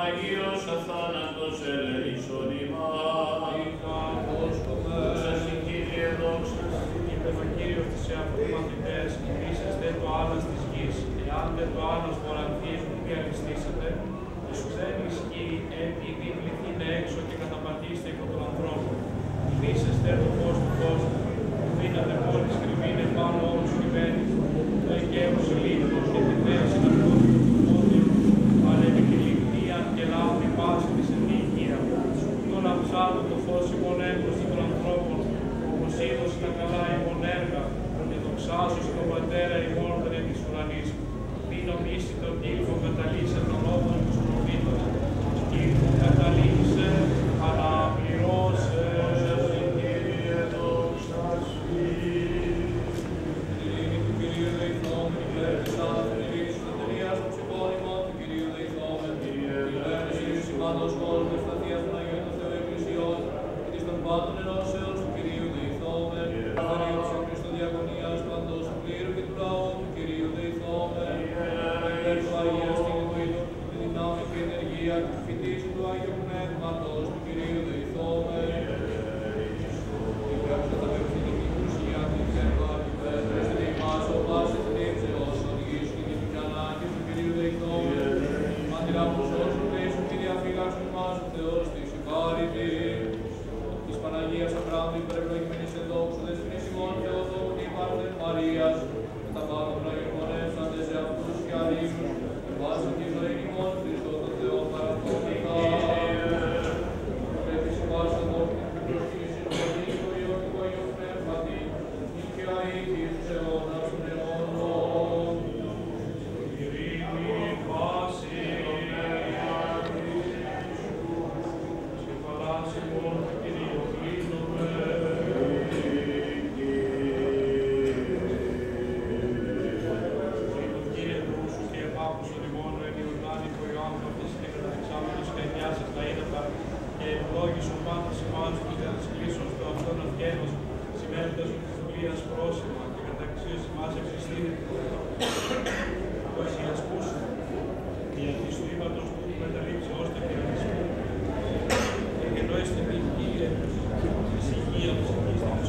Αγίος αθάνατος ελεήσον ημάς. Δόξα Συ Κύριε, δόξα Συ. Κύριος της εαυτού μαθητές, υμνήσεστε το άλλας της γης. Εάν δεν το άλλας βορανθείς που διαλυστήσατε, σου δεν ισχύει επειδή πληθείτε έξω και καταπατήστε υπό τον ανθρώπο. Υμνήσεστε το φως του κόσμου, που δίνατε μόλις κρυμμύνε πάνω όλους κυβέρνης, το εγκαίος λίθος και τη θέση του κόσμου του πόντιου, αλλά επί τη λικτία και λάβει πάση της ενδικία. Το λαψάδο το φως ημών έμπροσθη των ανθρώπων, όπως είδος τα καλά ημών έργα, και δοξάζως τον Πατέρα ημών των επί της ουρανής. Μη νομίσει τον τύλφο καταλύσε των λόγων τους προφήτων. Τύλφο καταλύσε, αλλά πληρώσε. Κύριε, δόξα Συ. Ειρήνη του Κυρίου δεηθόμεν, υπέρ της άνθρωπος, εταιρείας των ψυχώνυμων του Κυρίου δεηθόμεν, κυβέρνηση της σημάτος κόσμου, ευσταθίας των Αγίων του Θεού Εκκλησιών, και της των πάντων ενώσεως του Κυρίου δεηθόμεν, καθαρίου της Χριστού Διακονίας, παντός του κλήρου και του λαού του Κυρίου δεηθόμεν, υπέρ του Αγίας και του είδου, τη δυνάμει και ενεργία και τη φυτίση του Αγίου Πνεύματος του Κυρίου δεηθόμεν, υπέρ του καταπευθύνει την ουσία, την θέρμα, υπέρ στην ημάς ο πάσης τύψεως, οδηγείς και την ανάγκη του Κυρίου δεηθόμεν, μάντηρα που σώσουν πέσουν και διαφύλαξουν μας ο Θεός της υπάρητη, της Παναγίας Αχράντου υπερευλογημένης εν δόξου δεσποινής ημών Θεοδόου και υπάρχον Μαρίας, και τα πάντα των Αγίων πονεύσαντες σε αυτούς και αλήθους, και βάσαν τη ζωή ημών Χριστό τον Θεό παραθόμικα. Πρέπει σε βάσαν το προσφύσεις του Αγίου του Υιού και του Αγίου Πνεύματι, και αήθης τους αιώνας των αιώνων. Ειρήνη, πάση, σε παλάσι μόνο του Κυρίου κλείνουμε. Κύριε Δούσου και επάκουσον ημών εν Ιορδάνικο Ιωάννου αυτής και καταξάμενος και ενιάσας τα ύδατα και ευλόγησον πάντας ημάς τους δια της κλήσεως του αυτόν αυγένος, σημαίνοντας ότι της δουλείας πρόσημα και καταξίως ημάς ευσυστήνει το ασιασκούς δια της του ύματος του μεταλήψεως του κυριανισμού και γεννόεστε την Κύριε της υγείας της υγείας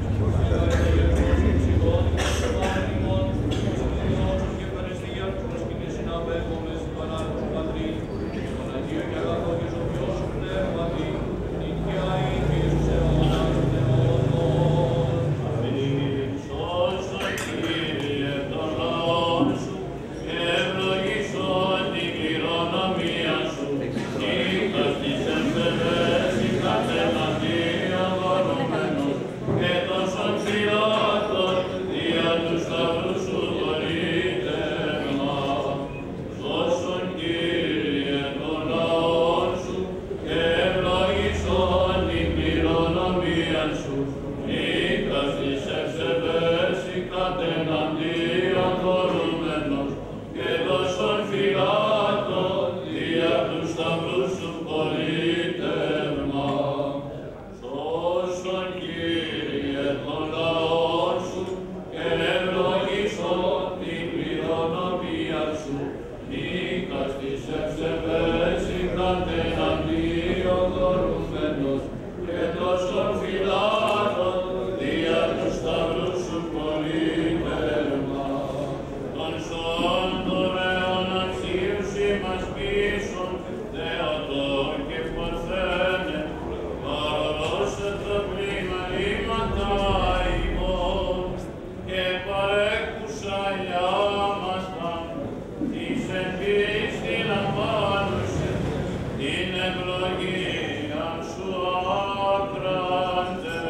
Σώσον Κύριε τον λαό Σου και ευλογήσον την κληρονομία Σου. Νίκας της ευσεβές η καθεναντία βαρούμενος και τόσων φυλάτων δια του σταυρού Σου πολίτευμα. Σώσον Κύριε τον λαό Σου και ευλογήσον την κληρονομία Σου. Νίκας της ευσεβές η κατεναντία βαρούμενος και τόσων φυλάτων δια του σταυρού Σου πολίτευμα. Σώσον Κύριε τον λαό Σου και ευλογήσον την κληρονομία Σου. Νίκας της ευσεβές η κατεναντία βαρούμενος και τόσων φυλάτων δια του σταυρού Σου πολίτευμα. Των σώων των αιώνων Σίους ημάς πείσων, Θεοτόν και Παρθένε, παραδώσε το πνεύμα ήματα ημών και παρέκουσα λιάμασταν, της εμπειρής την απάνουσε, την ευλογία Σου άκραντε.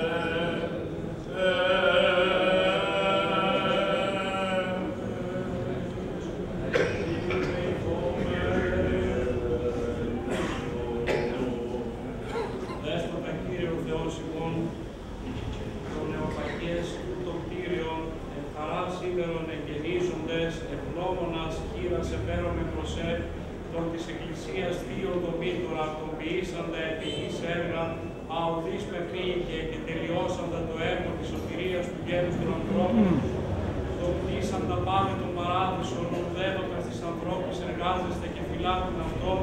Δέσποτα Κύριε ο Θεός ημών, των νεοπαγιές των Κύριων, εν χαρά σήμερον εγγενίζοντες, ευγνώμονας χείρας επέρομαι προσέ, των της Εκκλησίας θείων δομήτωρα, των ποιήσαντα επί γης έργα, αουδείς με φύγε και τελειώσαντα το έργο της σωτηρίας του γένους των ανθρώπων, τον κτίσαντα πάνε των παράδεισων, ουδένοντας της ανθρώπης εργάζεστε και φυλάκουν αυτό,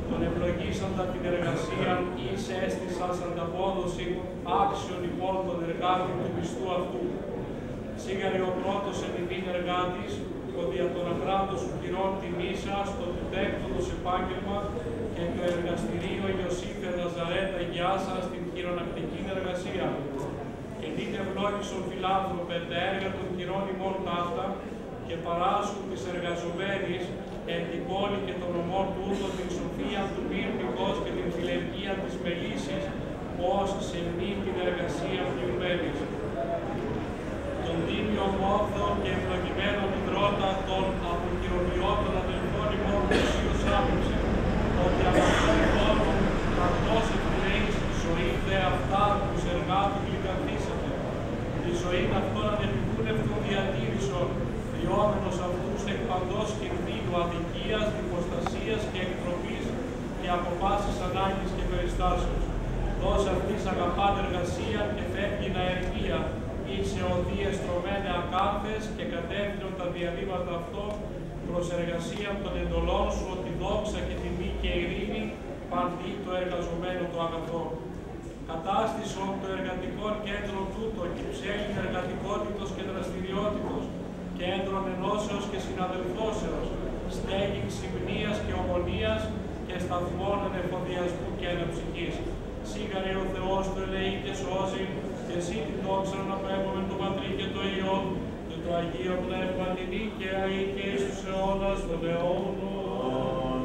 τον ευλογήσαντα την εργασία εις έστησας ανταπόδοση άξιον υπόν των εργάτων του πιστού αυτού. Σίγαρη ο πρώτος εν ημίν εργάτης, ο δια των ακράτων σου κυρών τιμήσας, το του τέκτοντος επάγγελμα και το εργαστηρίο Ιωσήφε Ναζαρέτα Γιάσα στην χειρονακτική εργασία. Και δείτε ευλόγησον φιλάνθρωπε τα έργα των κυρών ημών ταύτα και παράσουν τις εργαζομένης εν την πόλη και των ομών τούτων την σοφία του μύρμικος και την φιλεργία της μελίσης, ως σε μη την εργασία πληρωμένης. Τον τίμιο μόθο και ευλογημένο υδρότα των αποκυροβιώτων αδελφών ημών ουσίως άπλωσε, ότι από αυτόν ημών καθώς εκπλέεις τη ζωή δε αυτά τους εργάτου γλυκανθήσατε. Τη ζωή αυτών ανεπικούνευτον διατήρησον, διόμενος αυτούς εκ παντός κινδύνου αδικίας, διποστασίας και εκτροπής και από πάσης ανάγκης και περιστάσεως. Δώσε αυτής αγαπάτε εργασία και φεύγει αερημία, ή σε οδείες τρωμένε ακάθες και κατεύθυνον τα διαβήματα αυτό προς εργασία των εντολών σου, ότι δόξα και τιμή και ειρήνη παντή το εργαζομένο το αγαθό. Κατάστησον το εργατικό κέντρο τούτο και ψέλιν εργατικότητος και δραστηριότητος, κέντρων ενώσεως και συναδελφώσεως, στέγη ξυπνίας και ομονίας και σταθμών ανεφοδιασμού και αναψυχής. Σίγαρη ο Θεός το ελεεί και σώζει, και εσύ την δόξα να πέμπουμε το Πατρί και το Υιό και το Αγίο Πνεύμα την νίκαια ή και εις τους αιώνας των αιώνων.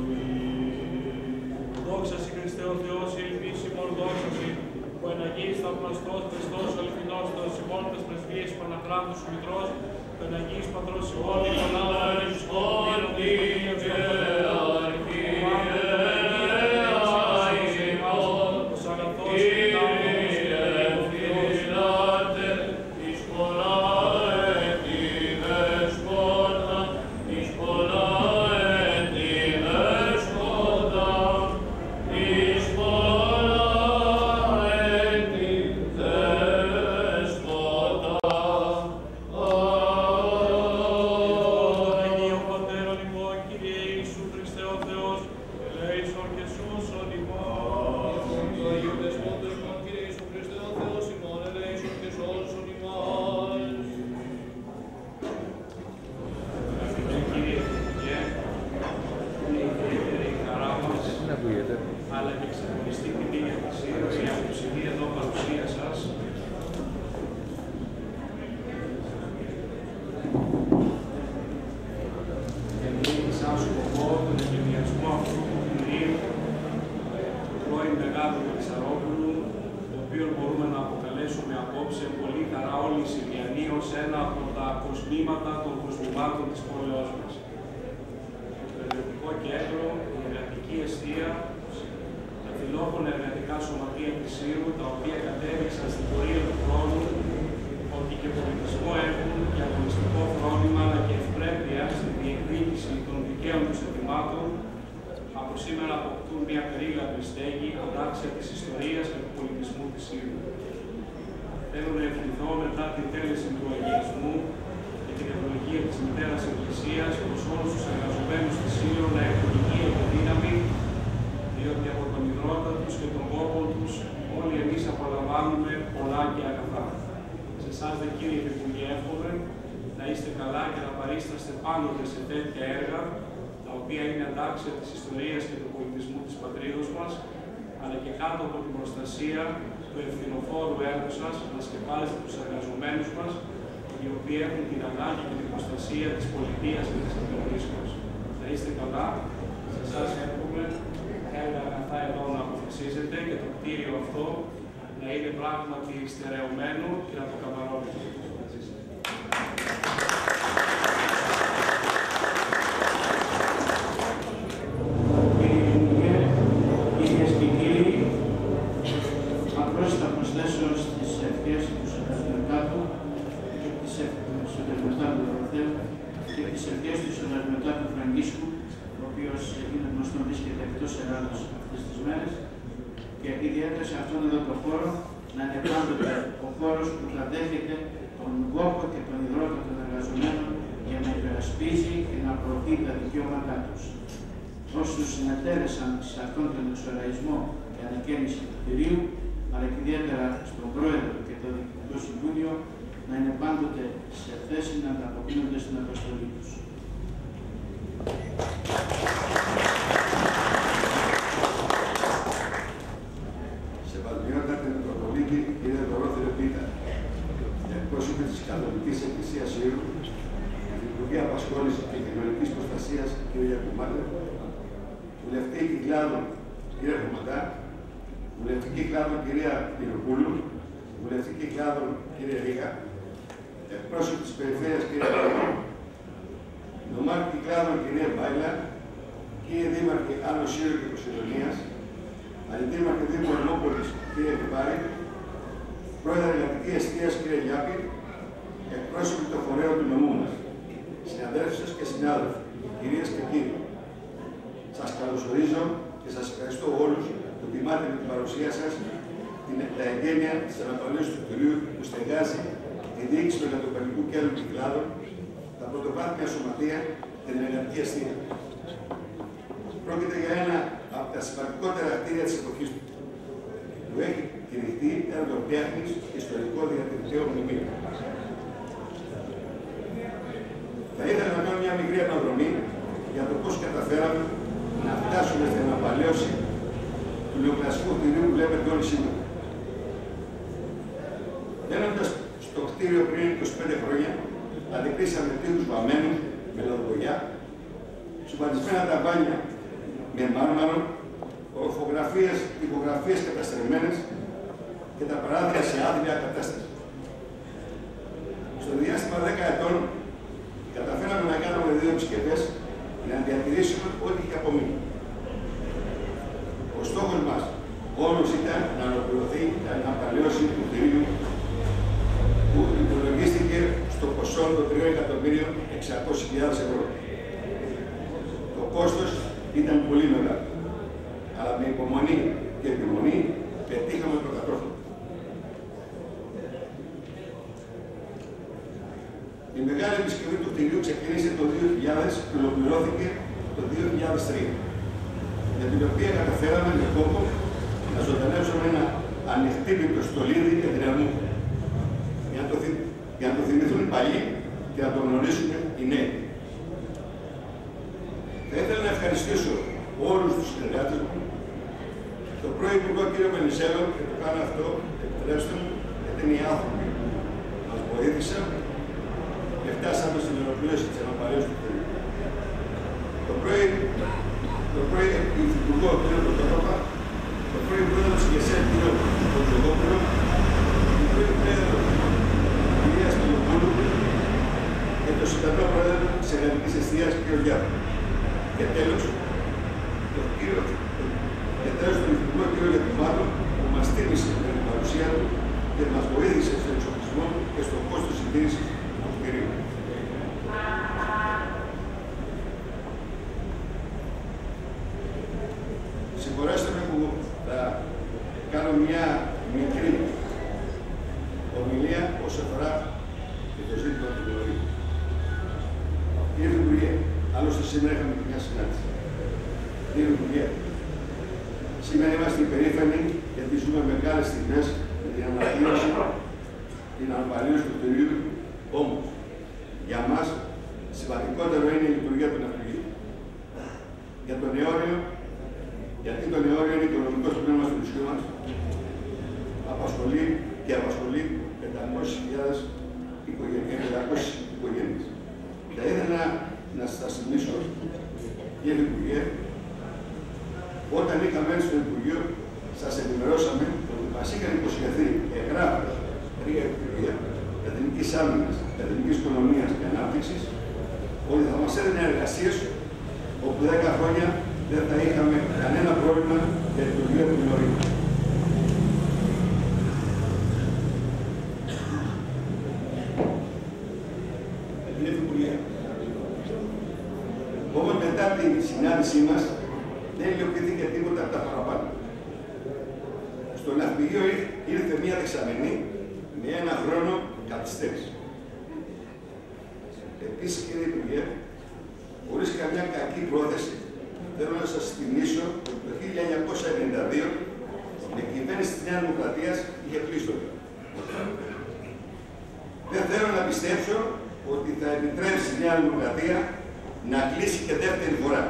Δόξα σοι Χριστέ ο Θεός, η ελπίσιμον δόξα σοι, που εν Αγίης θαυμαστός Χριστός ο αληθινός Θεός ημών τας πρεσβείες Παναχράντου σου Μητρός, που εν Αγίης Πατρός ημών Ιωαννάδης αλλά και ξεχωριστή τιμή για τη σύνταξη από τη σημεία εδώ παρουσία σας. Εμείς σαν σκοπό τον εγκαινιασμό αυτού του κτηρίου, του πρώην Μεγάλου Μελισσαρόπουλου, το οποίο μπορούμε να αποκαλέσουμε απόψε πολύ χαρά όλοι οι Συριανοί ως ένα από τα κοσμήματα των κοσμημάτων της πόλεως μας. Το εργατικό κέντρο, η εργατική εστία, τα φιλόφωνα εργατικά σωματεία της Σύρου, τα οποία κατέληξαν στην πορεία του χρόνου ότι και πολιτισμό έχουν και αγωνιστικό φρόνημα αλλά και ευπρέπεια στην διεκδίκηση των δικαίων τους αιτημάτων, από σήμερα αποκτούν μια περίγραπη στέγη αντάξια της ιστορίας και του πολιτισμού της Σύρου. Θέλω να ευχηθώ μετά την τέλεση του αγιασμού και την ευλογία της Μητέρας Εκκλησίας προς όλους τους εργαζομένους της Σύρου να έχουν υγεία και δύναμη, διότι από τον ιδρώτα τους και τον κόπο τους όλοι εμείς απολαμβάνουμε πολλά και αγαθά. Σε εσάς δε Κύριε Υπουργέ εύχομαι να είστε καλά και να παρίσταστε πάντοτε σε τέτοια έργα, τα οποία είναι αντάξια της ιστορίας και του πολιτισμού της πατρίδος μας, αλλά και κάτω από την προστασία του ευθυνοφόρου έργου σας να σκεπάζετε τους εργαζομένους μας, οι οποίοι έχουν την ανάγκη και την προστασία της πολιτείας και της κοινωνίας μας. Να είστε καλά, σε εσάς εύχομαι έργα αγαθά εδώ να αποφασίζετε και το κτίριο αυτό να είναι πράγματι στερεωμένο και να το καμαρώνετε. Κυρίες και κύριοι, απλώς θα προσθέσω στις ευχές του Συνεργατάτου και τις Συνεργατάτου Δωροθέου και τις ευχές του Συνεργατάτου Φραγκίσκου, ο οποίος είναι γνωστό βρίσκεται εκτός Ελλάδος αυτές τις μέρες, και ιδιαίτερα σε αυτόν εδώ το χώρο να είναι πάντοτε ο χώρος που θα δέχεται τον κόπο και τον ιδρώτα των εργαζομένων για να υπερασπίζει και να προωθεί τα δικαιώματά τους. όσους συνετέλεσαν σε αυτόν τον εξοραϊσμό και ανακαίνιση του κτηρίου, αλλά και ιδιαίτερα στον Πρόεδρο και το Διοικητικό Συμβούλιο, να είναι πάντοτε σε θέση να ανταποκρίνονται στην αποστολή τους. Σεβασμιότατε Μητροπολίτη, κύριε Δωρόθεο Πίτα, εκπρόσωποι της Καθολικής Εκκλησίας Σύρου, την Υπουργή Απασχόλησης και Κοινωνικής Προστασίας, κύριε Γιακουμάτε, βουλευτή κυκλάδων, κύριε Χωματά, βουλευτή κυκλάδων, κυρία Πυροπούλου, βουλευτή κυκλάδων, κύριε Ρίγα, εκπρόσωποι της Περιφέρειας, κύριε Ρίγα, νομάρχη κυκλάδων, κυρία Μπάιλα, κύριε Δήμαρχε Άνω Σύρου και Ποσειδονίας, αντιδήμαρχε Δήμου Ερμόπολης, κύριε Κυπάρη, πρόεδρε Εργατική Εστίας, κύριε Γιάπη, εκπρόσωποι των φορέων του νομού μας, συναδέλφους και συνάδελφοι, κυρίες και κύριοι. Σας καλωσορίζω και σας ευχαριστώ όλους που τιμάτε με την παρουσία σας τα εγγένεια της αναπαλαίωσης του κτηρίου που στεγάζει τη διοίκηση του Εργατοπαιδικού Κέντρου Κυκλάδων, τα πρωτοβάθμια σωματεία και την εργατική αστεία. Πρόκειται για ένα από τα σημαντικότερα κτίρια της εποχής του, που έχει κηρυχθεί έργο τέχνης και ιστορικό διατηρητικό μνημείο. Θα ήθελα να κάνω μια μικρή αναδρομή για το πώς καταφέραμε να φτάσουμε στην αναπαλαίωση του νεοκλασικού κτηρίου που βλέπετε όλοι σήμερα. Μπαίνοντας στο κτίριο πριν 25 χρόνια, αντικρίσαμε τείχους βαμμένους με λαδογωγιά, σουμπανισμένα ταβάνια με μάρμαρο, ορφογραφίες, τυπογραφίες καταστρεμμένες και τα παράθυρα σε άδεια κατάσταση. Στο διάστημα 10 ετών, καταφέραμε να κάνουμε 2 επισκευές για να διατηρήσουμε ό,τι είχε απομείνει. Ο στόχος μας όλος ήταν να ολοκληρωθεί η αναπαλαίωση του κτηρίου που υπολογίστηκε στο ποσό των 3.600.000 ευρώ. Το κόστος ήταν πολύ μεγάλο, αλλά με υπομονή και επιμονή πετύχαμε το κατόρθωμα. Η μεγάλη επισκευή του κτηρίου ξεκίνησε το 2000 και ολοκληρώθηκε το 2003, για την οποία καταφέραμε με κόπο να ζωντανέψουμε ένα ανοιχτύπητο στολίδι και την αρμού, για να το θυμηθούν οι παλιοί και να το γνωρίσουν οι νέοι. Θα ήθελα να ευχαριστήσω όλους τους συνεργάτες μου, τον Πρωθυπουργό κύριο Βενιζέλο, και το κάνω αυτό, επιτρέψτε μου, γιατί είναι οι άνθρωποι που μας βοήθησαν και φτάσαμε στην ολοκλήρωση της αναπαλαίωσης του κτηρίου. Το πρώην Υφυπουργό κύριο Πρωτότοπα, το πρώην Πρόεδρο της ΓΕΣΕ κύριο Κοντζογόπουλο, τον πρώην Πρόεδρο κυρία Σπιλοπούλου και τον σημερινό Πρόεδρο της Εργατικής Εστίας κύριο Γιάπη. Και τέλος, τον Υφυπουργό κύριο Γιακουμάτο που μας τίμησε με την παρουσία του και μας βοήθησε στον εξοπλισμό και στο κόστος συντήρησης του κτηρίου. Συγχωρέστε με που θα κάνω μια μικρή ομιλία όσον αφορά και το ζήτημα του κτηρίου. Κύριε Υπουργέ, άλλωστε σήμερα είχαμε και μια συνάντηση. Κύριε Υπουργέ, σήμερα είμαστε υπερήφανοι γιατί ζούμε μεγάλες στιγμές με την αναπαλαίωση, την αναπαλαίωση του κτηρίου. Όμως, για μας, σημαντικότερο είναι η λειτουργία του ναυπηγείου. Για τον αιώριο, γιατί το αιώριο είναι οικονομικός τμήμα του νησιού μας, απασχολεί 500.000 οικογένειες. Θα ήθελα να σας θυμίσω, κύριε Υπουργέ, όταν είχαμε έρθει στο Υπουργείο, σας ενημερώσαμε ότι μας είχαν υποσχεθεί εγγράφως 3 Υπουργεία Εθνικής Άμυνας, Εθνικής Οικονομίας και Ανάπτυξης, ότι θα μας έδινε εργασίες όπου 10 χρόνια δεν θα είχαμε κανένα πρόβλημα για την λειτουργία του κτηρίου. Κύριε Υπουργέ, όμως μετά την συνάντησή μας δεν υλοποιήθηκε τίποτα από τα παραπάνω. Στο ναυπηγείο ήρθε μία δεξαμενή με 1 χρόνο καθυστέρηση. Επίσης, κύριε Υπουργέ, χωρίς καμιά κακή πρόθεση, θέλω να σας θυμίσω ότι το 1992 η κυβέρνηση της Νέας Δημοκρατίας είχε κλείσει το έργο. Δεν θέλω να πιστέψω ότι θα επιτρέψει η Νέα Δημοκρατία να κλείσει και δεύτερη φορά.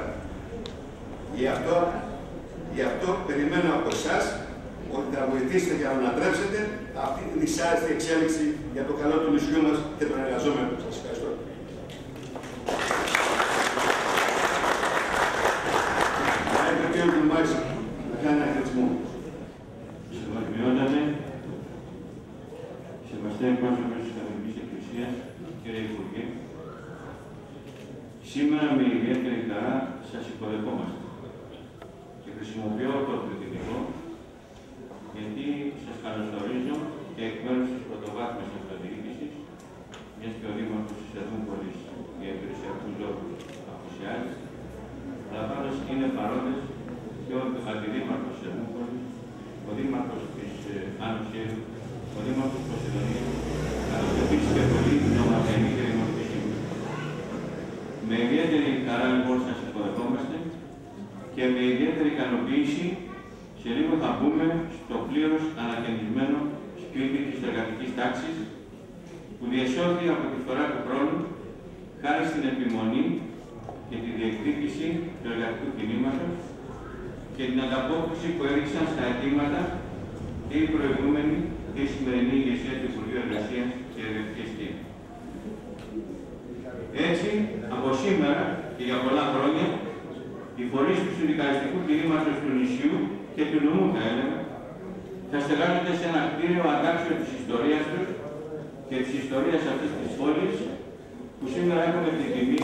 Γι' αυτό περιμένω από εσάς ότι θα βοηθήσετε για να ανατρέψετε αυτή τη δυσάρεστη εξέλιξη για το καλό του νησιού μας και των εργαζόμενων. Σας ευχαριστώ. Να κάνει ένα χρησμό. Σεβασμιότατε, σεβαστέ εκπρόσωπε της Καθολικής Εκκλησίας, κύριε Υπουργέ, σήμερα με ιδιαίτερη χαρά σας υποδεχόμαστε και χρησιμοποιώ το πληθυντικό γιατί σας καλωσορίζω και εκ μέρους της πρωτοβάθμιας αυτοδιοίκησης, μιας και ο Δήμαρχος της Ερμούπολης για υπηρεσιακούς λόγους απουσιάζει, αλλά πάντως είναι παρόντες και ο Αντιδήμαρχος της Ερμούπολης, ο Δήμαρχος της Άνω Σύρου, ο Δήμαρχος της Ποσειδονίας, καθώς επίσης και πολλοί νομαδενοί και δημοτικοί σύμβουλοι. Με ιδιαίτερη χαρά λοιπόν σας υποδεχόμαστε και με ιδιαίτερη ικανοποίηση σε λίγο θα μπούμε στο πλήρως ανακαινισμένο σπίτι της εργατικής τάξης που διεσώθη από τη φθορά του χρόνου χάρη στην επιμονή και τη διεκδίκηση του εργατικού κινήματος και την ανταπόκριση που έδειξαν στα αιτήματα και η προηγούμενη και η σημερινή ηγεσία του Υπουργείου Εργασίας και Ιδιωτικής. Έτσι, από σήμερα και για πολλά χρόνια, οι φορείς του συνδικαλιστικού κινήματος του νησιού και του νομού, θα έλεγα, θα στεγάζονται σε ένα κτίριο αντάξιο της ιστορίας τους και της ιστορίας αυτής της πόλης, που σήμερα έχουμε την τιμή.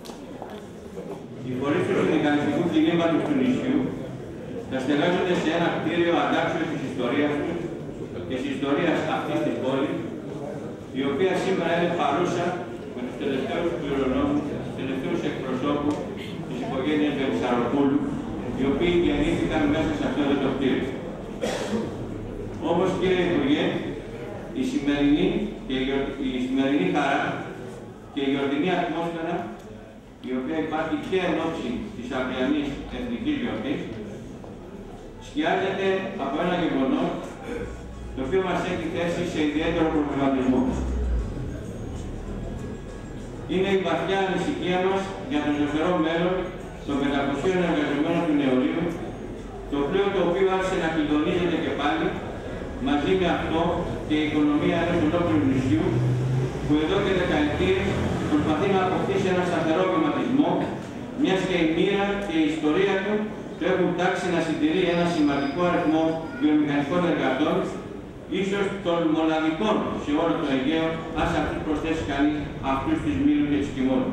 Οι φορείς του συνδικαλιστικού κινήματος του νησιού θα στεγάζονται σε ένα κτίριο αντάξιο της ιστορίας τους και της ιστορίας αυτής της πόλης, η οποία σήμερα είναι παρούσα με τους τελευταίους κληρονόμους, τους τελευταίους εκπροσώπους της οικογένειας Βελισσαροπούλου, οι οποίοι γεννήθηκαν μέσα σε αυτό το κτίριο. Όμως, κύριε Υπουργέ, η σημερινή χαρά και η γιορτινή ατμόσφαιρα, η οποία υπάρχει και εν ώψη της αυριανής εθνικής γιορτής, σκιάζεται από ένα γεγονός το οποίο μας έχει θέσει σε ιδιαίτερο προβληματισμό. Είναι η βαθιά ανησυχία μας για το ζωφερό μέλλον των 500 εργαζομένων του νεολαίου, το πλοίο το οποίο άρχισε να κλειδονίζεται και πάλι, μαζί με αυτό και η οικονομία ενός ολόκληρου νησιού, που εδώ και δεκαετίες προσπαθεί να αποκτήσει ένα σταθερό βηματισμό, μιας και η μοίρα και η ιστορία του το έχουν τάξει να συντηρεί ένα σημαντικό αριθμό βιομηχανικών εργατών, ίσως των μοναδικών σε όλο το Αιγαίο, αν σε αυτούς προσθέσει κανείς αυτούς της Μήλου και της Κιμώνου.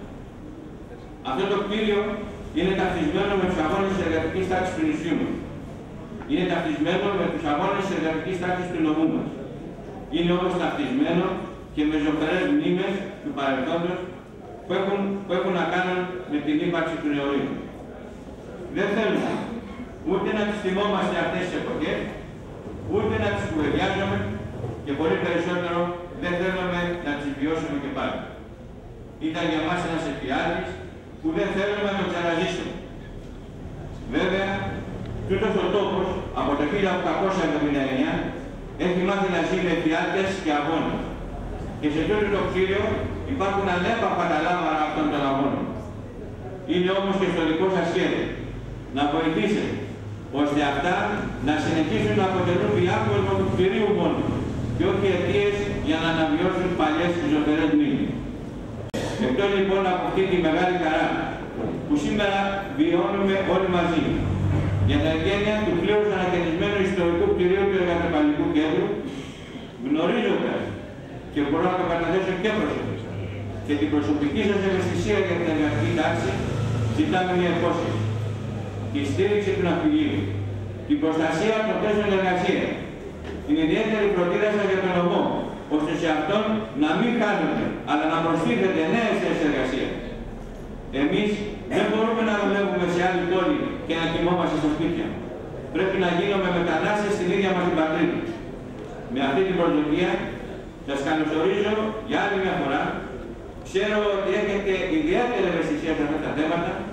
Αυτό το κτίριο είναι ταυτισμένο με τους αγώνες της εργατικής τάξης του νησιού μας. Είναι ταυτισμένο με τους αγώνες της εργατικής τάξης του νομού μας. Είναι όμως ταυτισμένο και με ζωφερές μνήμες του παρελθόντος που έχουν να κάνουν με την ύπαρξη του νεολαίου. Δεν θέλουμε ούτε να τις θυμόμαστε αυτές τις εποχές, ούτε να τις κουβεντιάζουμε και πολύ περισσότερο δεν θέλουμε να τις βιώσουμε και πάλι. Ήταν για μας ένας εφιάλτης που δεν θέλουμε να το ξαναζήσουμε. Βέβαια, τούτος ο τόπος από το 1879 έχει μάθει να ζει με εφιάλτες και αγώνες. Και σε τούτο το κτίριο υπάρχουν ανέπαφα τα λάβαρα αυτών των αγώνων. Είναι όμως και στο δικό σας χέρι να βοηθήσετε ώστε αυτά να συνεχίσουν να αποτελούν διάκοσμο του κτηρίου μόνο και όχι αιτίες για να αναβιώσουν παλιές και ζωφερές μνήμες. Εκτός λοιπόν από αυτή τη μεγάλη χαρά που σήμερα βιώνουμε όλοι μαζί για τα εγγένεια του πλήρως ανακαινισμένου ιστορικού κτηρίου του Εργατοπαλλικού Κέντρου, γνωρίζοντας και μπορώ να το καταθέσω και προσωπικά και την προσωπική σας ευαισθησία για την εργατική τάξη, ζητάμε μια υπόσχεση. Τη στήριξη του ναυπηγείου, την προστασία των θέσεων εργασίας, την ιδιαίτερη φροντίδα σας για τον νομό, ώστε σε αυτόν να μην χάνονται, αλλά να προστίθεται νέες θέσεις εργασίας. Εμείς δεν μπορούμε να δουλεύουμε σε άλλη πόλη και να κοιμόμαστε στα σπίτια. Πρέπει να γίνουμε μετανάστες στην ίδια μας την πατρίδα. Με αυτή την προσδοκία, σας καλωσορίζω για άλλη μια φορά. Ξέρω ότι έχετε ιδιαίτερη ευαισθησία σε αυτά τα θέματα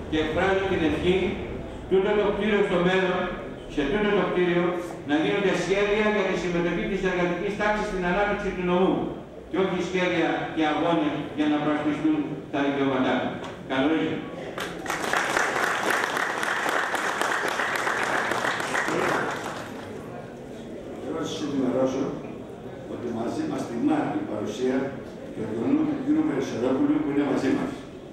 και εκφράζω την ευχή τούτο το κτίριο στο μέλλον, σε τούτο το κτίριο, να γίνονται σχέδια για τη συμμετοχή της εργατικής τάξης στην ανάπτυξη του νομού και όχι σχέδια και αγώνες για να προασπιστούν τα δικαιώματά του. Καλό ήρθατε. Θέλω να σας ενημερώσω ότι μαζί μας τιμά η παρουσία του εγγονού του κ. Περισσερόπουλου που είναι μαζί μας.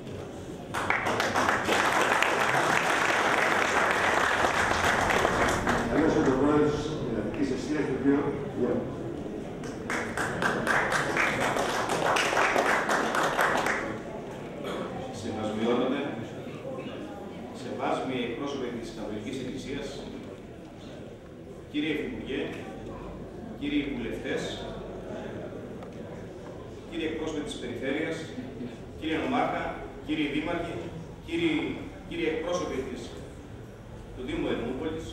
Καλώς ο πρόεδρος της Εργατικής Εστίας του κ. Γιώργου. Σεβασμιότατε, σεβάσμιοι εκπρόσωποι της Καθολικής Εκκλησίας, κύριε Υφυπουργέ, κύριοι βουλευτές, κύριοι εκπρόσωποι της Περιφέρειας, κύριε Νομάρχα, κύριοι Δήμαρχοι, κύριοι εκπρόσωποι του Δήμου Ερμούπολης,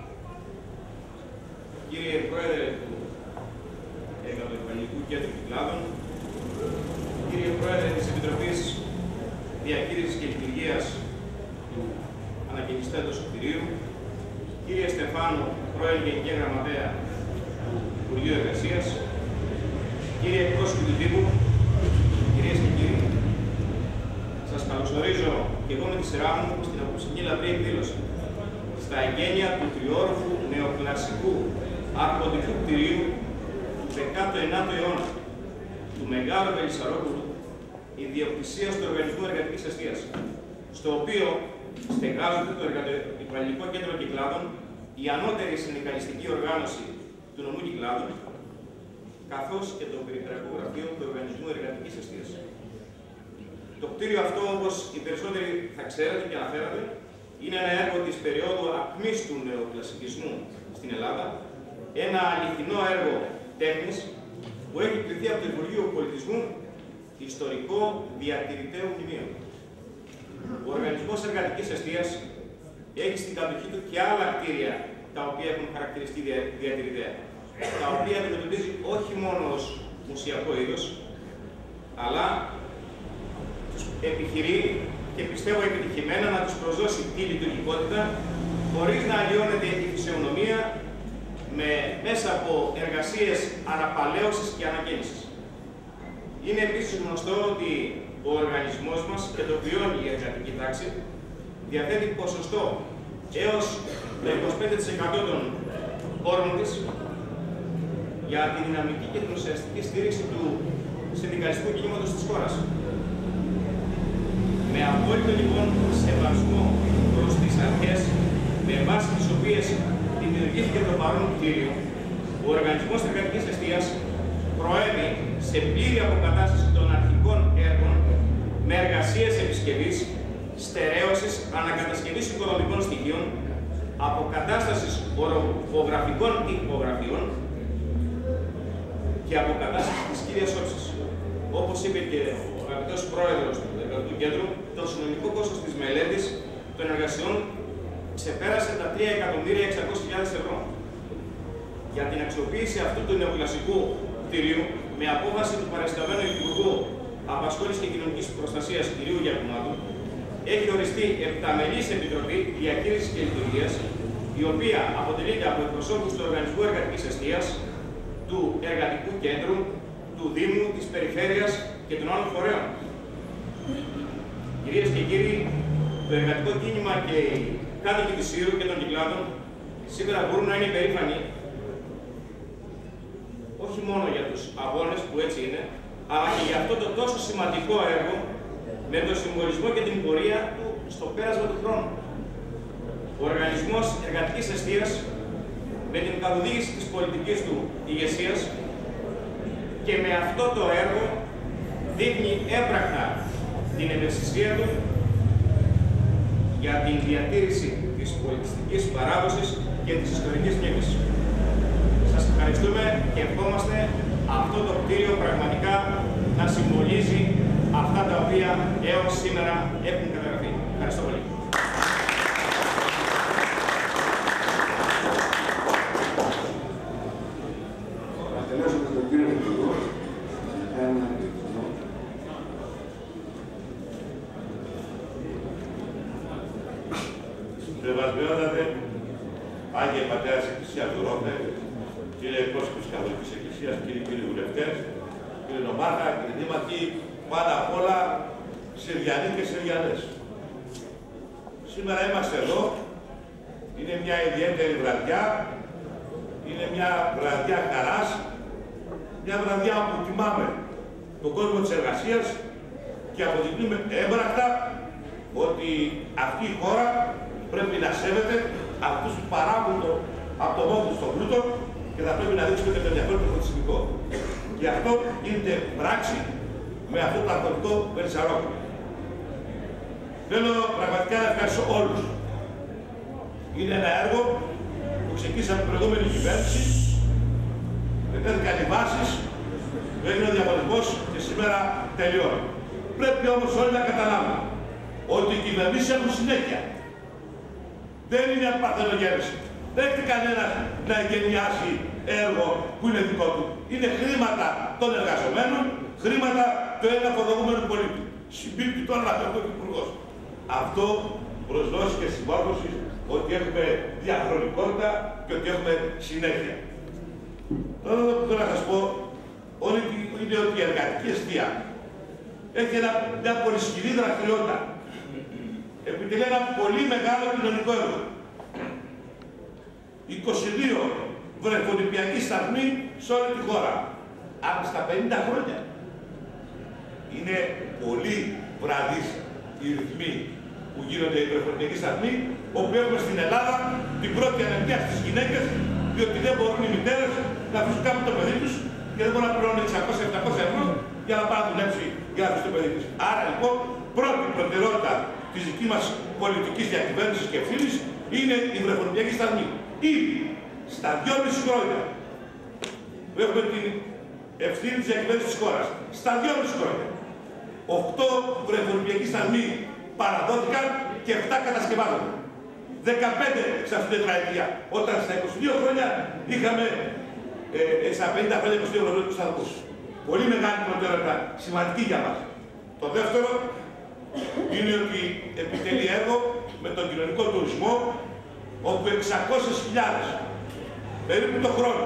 κύριε Πρόεδρε του Εργατοεπαγγελματικού Κέντρου Κυκλάδων, κύριε Πρόεδρε της Επιτροπής Διαχείρισης και Λειτουργίας του Ανακαινιστέντος Κτηρίου, κύριε Στεφάνου, πρώην Γενική Γραμματέα του Υπουργείου Εργασίας, κύριε εκπρόσωποι του Δήμου, κυρίες και κύριοι, σας καλωσορίζω και εγώ με τη σειρά μου στην απόψινή λαμπρή εκδήλωση στα εγγένεια του τριόροφου νεοκλασικού αρχοντικού κτηρίου του 19ου αιώνα του Μεγάλου Βελισσαρόπουλου, ιδιοκτησίας του Οργανισμού Εργατικής Εστίας, στο οποίο στεγάζονται το Εργατοεπαγγελματικό Κέντρο Κυκλάδων, η ανώτερη συνδικαλιστική οργάνωση του νομού Κυκλάδων, καθώς και το περιφερειακό γραφείο του Οργανισμού Εργατικής Εστίας. Το κτίριο αυτό, όπως οι περισσότεροι θα ξέρετε και αναφέρατε, είναι ένα έργο της περίοδου ακμής του νεοκλασικισμού στην Ελλάδα, ένα αληθινό έργο τέχνης που έχει κληθεί από το Υπουργείο Πολιτισμού ιστορικό διατηρητέο μνημείο. Ο Οργανισμός Εργατικής Εστίας έχει στην κατοχή του και άλλα κτίρια τα οποία έχουν χαρακτηριστεί διατηρητέα, τα οποία αντιμετωπίζει όχι μόνο ως μουσιακό είδος, αλλά επιχειρεί και πιστεύω επιτυχημένα να τους προσδώσει τη λειτουργικότητα χωρίς να αλλοιώνεται η φυσιογνωμία μέσα από εργασίες αναπαλαίωσης και ανακαίνησης. Είναι επίσης γνωστό ότι ο οργανισμός μας, και το βιώνει η εργατική τάξη, διαθέτει ποσοστό έως το 25% των πόρων της για τη δυναμική και την ουσιαστική στήριξη του συνδικαλιστικού κινήματος της χώρας. Με απόλυτο λοιπόν σεβασμό προς τις αρχές με βάση τις οποίες δημιουργήθηκε το παρόν κτίριο, ο Οργανισμός Εργατικής Εστίας προέβη σε πλήρη αποκατάσταση των αρχικών έργων με εργασίες επισκευής, στερέωσης, ανακατασκευής οικονομικών στοιχείων, αποκατάστασης οροφογραφικών τυπογραφιών και αποκατάσταση της κύριας όψης. Όπως είπε και ο αγαπητός πρόεδρος του Εργατικού Κέντρου, το συνολικό κόστος της μελέτης των εργασιών ξεπέρασε τα 3.600.000 ευρώ. Για την αξιοποίηση αυτού του νεοκλασικού κτηρίου, με απόφαση του παρεσταμένου Υπουργού Απασχόλησης και Κοινωνικής Προστασίας κ. Γιακουμάτου, έχει οριστεί επταμελής Επιτροπή Διαχείρισης και Λειτουργίας, η οποία αποτελείται από εκπροσώπους του Οργανισμού Εργατικής Εστίας, του Εργατικού Κέντρου, του Δήμου, της Περιφέρειας και των άλλων φορέων. Κυρίες και κύριοι, το εργατικό κίνημα και οι κάτοικοι της Σύρου και των Κυκλάδων σήμερα μπορούν να είναι περήφανοι όχι μόνο για τους αγώνες που έτσι είναι, αλλά και για αυτό το τόσο σημαντικό έργο με τον συμβολισμό και την πορεία του στο πέρασμα του χρόνου. Ο Οργανισμός Εργατικής Εστίας, με την καθοδήγηση της πολιτικής του ηγεσίας και με αυτό το έργο δείχνει έμπρακτα την ευαισθησία του για την διατήρηση της πολιτιστικής παράδοσης και της ιστορικής μνήμης. Σας ευχαριστούμε και ευχόμαστε αυτό το κτίριο πραγματικά να συμβολίζει αυτά τα οποία έως σήμερα έχουν καταγραφεί. Ευχαριστώ πολύ. Τελειώσαμε τον κύριο Υπουργό. Άγιε Πατέρα της Εκκλησίας του Ρώμη, κύριε Εκπρόσωπος της Καθολικής Εκκλησίας, κύριοι βουλευτές, κύριε Νομάρχα, κύριε Δήμαρχοι, πάνω απ' όλα Συριανοί και Συριανές. Σήμερα είμαστε εδώ, είναι μια ιδιαίτερη βραδιά, είναι μια βραδιά χαράς, μια βραδιά που τιμάμε τον κόσμο της εργασίας και αποδεικνύουμε έμπρακτα ότι αυτή η χώρα πρέπει να σέβεται αυτούς που παράγουν από το μόχο στον πλούτο και θα πρέπει να δείξουμε και το ενδιαφέρον του φωτισμικό. Και αυτό γίνεται πράξη με αυτό το αρχοντικό Βερσαρόκο. Θέλω πραγματικά να ευχαριστώ όλους. Είναι ένα έργο που ξεκίνησαμε την προηγούμενη κυβέρνηση, μετέθηκαν οι βάσεις, έγινε ο διαγωνισμός και σήμερα τελειώνει. Πρέπει όμως όλοι να καταλάβουν ότι οι κυβερνήσεις έχουν συνέχεια. Δεν είναι παρθενογέννηση. Δεν έχει κανένας να εγκαινιάσει έργο που είναι δικό του. Είναι χρήματα των εργαζομένων, χρήματα του ένα φορολογούμενου πολίτη. Συμπίπτει τώρα να πει ο Υπουργός. Αυτό προσδώσει και συμμόρφωση ότι έχουμε διαχρονικότητα και ότι έχουμε συνέχεια. Τώρα που θέλω να σας πω είναι ότι η εργατική εστία έχει μια πολύ σκληρή δραστηριότητα. Επιτελεί ένα πολύ μεγάλο κοινωνικό έργο. 22 βρεφονιπιακοί σταθμοί σε όλη τη χώρα. Από στα 50 χρόνια. Είναι πολύ βραδείς οι ρυθμοί που γίνονται οι βρεφονιπιακοί σταθμοί, όπου έχουμε στην Ελλάδα την πρώτη ανεργία στις γυναίκες, διότι δεν μπορούν οι μητέρες να αφήσουν κάπου το παιδί τους και δεν μπορούν να πληρώνουν 600-700 ευρώ για να πάνε να δουλέψει για να αφήσουν το παιδί τους. Άρα λοιπόν, πρώτη προτεραιότητα της δικής μας πολιτικής διακυβέρνησης και ευθύνης είναι η βρεφονιπιακή σταθμή. Ήδη στα 2,5 χρόνια που έχουμε την ευθύνη της διακυβέρνησης της χώρας, στα 2,5 χρόνια, 8 βρεφονιπιακοί σταθμοί παραδόθηκαν και 7 κατασκευάζονται. 15 σε αυτή την τετραετία, όταν στα 22 χρόνια είχαμε στα 50 χρόνια 22 βρεφονιπιακούς σταθμούς. Πολύ μεγάλη προτεραιότητα, σημαντική για μας. Το δεύτερο είναι ότι επιτελεί έργο με τον κοινωνικό τουρισμό, όπου 600.000 περίπου το χρόνο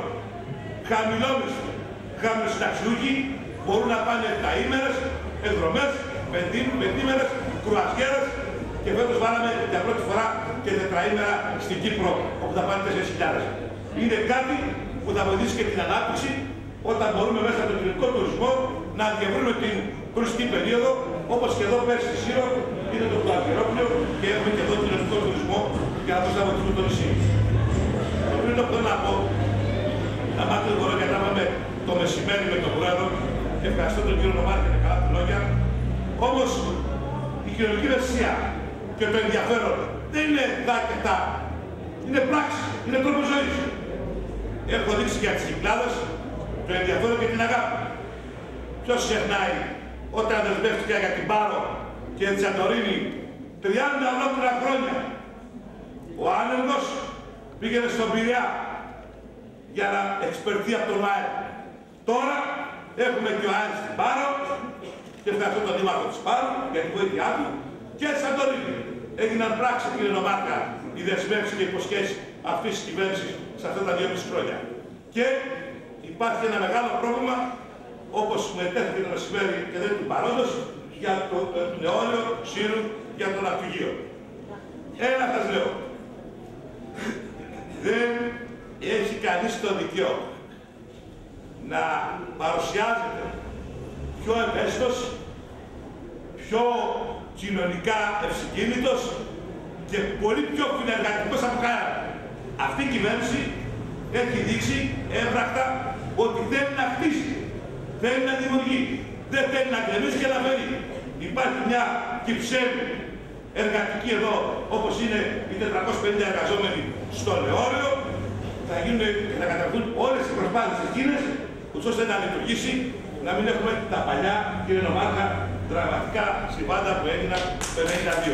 χαμηλοσυνταξιούχοι μπορούν να πάνε καήμερες, εκδρομές, πεντήμερες, κρουαζιέρες και φέτος βάλαμε για πρώτη φορά και τετραήμερα στην Κύπρο, όπου θα πάνε 4.000. Είναι κάτι που θα βοηθήσει και την ανάπτυξη όταν μπορούμε μέσα από τον κοινωνικό τουρισμό να διευρύνουμε την τουριστική περίοδο, όπως και εδώ πέρσι στη Σύρο είναι το Πλατηρόπλαιο και έχουμε και εδώ κοινωνικό τουρισμό για να δώσουμε βοηθήσουμε το νησί. Το τρίτο που θέλω να πω, να μάθετε μπορώ γιατί πάμε το μεσημέρι με τον Πρόεδρο, ευχαριστώ τον κύριο Νομάρχη για καλά του λόγια, όμως η κοινωνική ευαισθησία και το ενδιαφέρον δεν είναι δάκετα, είναι πράξη, είναι τρόπο ζωής. Έχω δείξει για τις Κυκλάδες το ενδιαφέρον και την αγάπη. Ποιος ξεχνάει όταν δεσμεύτηκα για την Πάρο και την Σαντορίνη 30 ολόκληρα χρόνια. Ο άνεργος πήγαινε στον Πειραιά για να εξυπηρετεί από τον ΑΕΠ. Τώρα έχουμε και ο ΑΕΠ στην Πάρο και ευχαριστώ τον Δήμαρχο της Πάρου για την βοήθειά του και Σαντορίνη. Έγιναν πράξη, κύριε Νομάρχα, οι δεσμεύσεις και υποσχέσεις αυτής της κυβέρνησης σε αυτά τα 2,5 χρόνια. Και υπάρχει ένα μεγάλο πρόβλημα, όπως μετέθηκε το μεσημέρι και δεν του παρόντος, για το νεόλαιο Σύρου για το ναυπηγείο. Ένα σας λέω. Δεν έχει κανείς το δικαίωμα να παρουσιάζεται πιο ευαίσθητος, πιο κοινωνικά ευσυγκίνητος και πολύ πιο φιλεργατικός από κανένα. Αυτή η κυβέρνηση έχει δείξει έμπρακτα ότι θέλει να χτίσει, θέλει να δημιουργεί, δεν θέλει να γκρεμίσει και να φέρει. Υπάρχει μια Κυψέλη εργατική εδώ, όπως είναι οι 450 εργαζόμενοι στο Λεώριο, θα γίνουν και θα καταρθούν όλες οι προσπάθειες εκείνες, ώστε να λειτουργήσει, να μην έχουμε τα παλιά, κύριε Νομάρχα, δραματικά συμβάντα που έγιναν το 1992.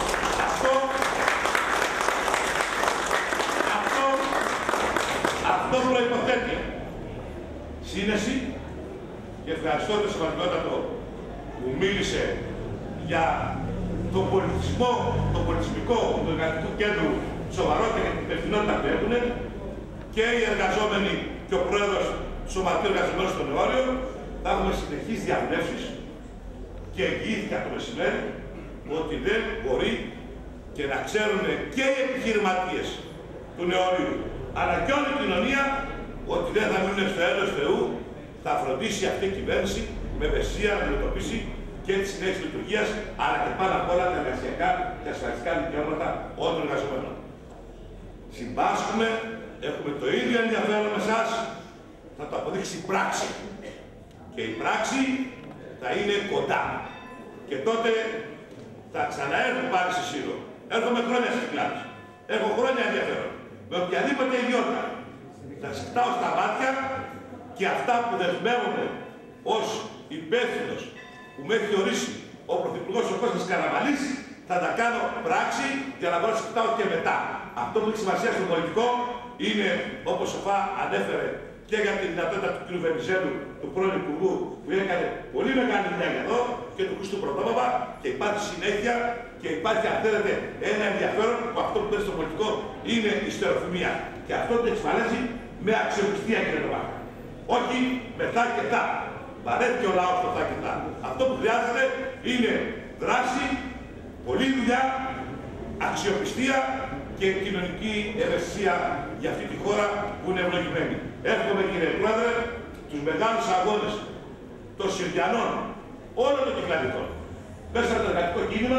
Αυτό προϋποθέτει σύνεση και ευχαριστώ τον Σεβασμιότατο που μίλησε για τον πολιτισμό, το πολιτισμικό του εργατικού κέντρου σοβαρότητα και την υπευθυνότητα που έχουν και οι εργαζόμενοι και ο πρόεδρος του Σωματείου Εργαζομένων στο Νεώριο. Θα έχουμε συνεχείς διαβουλεύσεις και εγγυήθηκα το μεσημέρι ότι δεν μπορεί και να ξέρουν και οι επιχειρηματίες του Νεώριου αλλά και όλη η κοινωνία ότι δεν θα μείνουν στο έλεος Θεού. Θα φροντίσει αυτή η κυβέρνηση με ευαισθησία να αντιμετωπίσει και τη συνέχιση λειτουργίας, αλλά και πάνω απ' όλα τα εργασιακά και ασφαλιστικά δικαιώματα όλων των εργαζομένων. Συμπάσχουμε, έχουμε το ίδιο ενδιαφέρον με εσάς, θα το αποδείξει η πράξη. Και η πράξη θα είναι κοντά. Και τότε θα ξαναέρθω πάλι στη Σύρο. Έρχομαι χρόνια στις κλάδες. Έχω χρόνια ενδιαφέρον. Με οποιαδήποτε ιδιότητα. Θα κοιτάω στα μάτια και αυτά που δεσμεύομαι ως υπεύθυνος που με έχει ορίσει ο Πρωθυπουργός ο Κώστας Καραμανλής, θα τα κάνω πράξη για να μπορώ να κοιτάω και μετά. Αυτό που έχει σημασία στον πολιτικό είναι, όπως σοφά ανέφερε και για τη δυνατότητα του κ. Βενιζέλου, του πρώην Υπουργού, που έκανε πολύ μεγάλη δουλειά για εδώ, και του Χριστού Πρωτόπαπα, και υπάρχει συνέχεια και υπάρχει, αν θέλετε, ένα ενδιαφέρον που αυτό που παίρνει στο πολιτικό είναι η στερεοφημία. Και αυτό το εξασφαλίζει με αξιοπιστία, κ. Νοβάκα. Όχι με θα και θα. Βαρέθηκε ο λαός το θα και θα. Αυτό που χρειάζεται είναι δράση, πολλή δουλειά, αξιοπιστία και κοινωνική ευαισθησία για αυτή τη χώρα που είναι ευλογημένη. Εύχομαι, κύριε Πρόεδρε, τους μεγάλους αγώνες των Συριανών, όλων των κυκλαδικών, μέσα από το εργατικό κίνημα,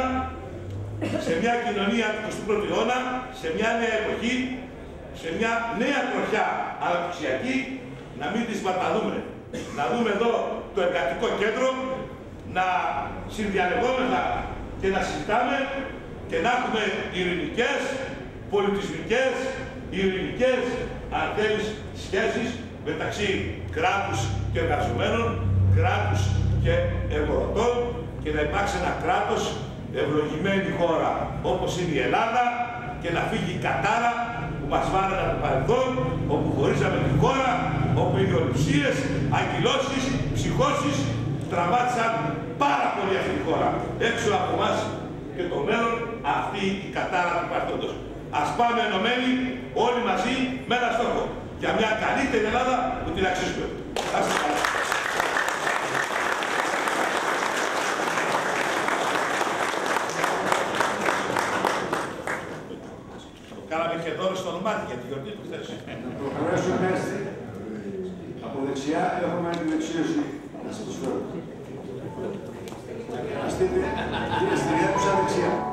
σε μια κοινωνία του 21ου αιώνα, σε μια νέα εποχή, σε μια νέα τροχιά αναπτυξιακή, να μην τις παταδούμε. Να δούμε εδώ το εργατικό κέντρο, να συνδιαλεγόμεθα και να συζητάμε και να έχουμε ειρηνικές, πολιτισμικές, ειρηνικές, αν θέλεις, σχέσεις μεταξύ κράτους και εργαζομένων, κράτους και εργοδοτών και να υπάρξει ένα κράτος ευλογημένη χώρα όπως είναι η Ελλάδα και να φύγει η κατάρα που μας βάρανε από το παρελθόν, όπου χωρίζαμε τη χώρα, όπου οι ιδεολειψίες, αγκυλώσεις, ψυχώσεις τραυμάτισαν πάρα πολύ αυτή τη χώρα. Έξω από εμάς και το μέλλον αυτή η κατάρα του παρελθόντος. Ας πάμε ενωμένοι όλοι μαζί με ένα στόχο. Για μια καλύτερη Ελλάδα που την αξίζουμε. Κάναμε και δώρο στο ονομάτι για τη γιορτή του χθες. Να προχωρήσουμε έτσι. Από δεξιά έχουμε την δεξίωση να σας προσφέρω. Αστείτε, κύριε, στη διάθουσα δεξιά.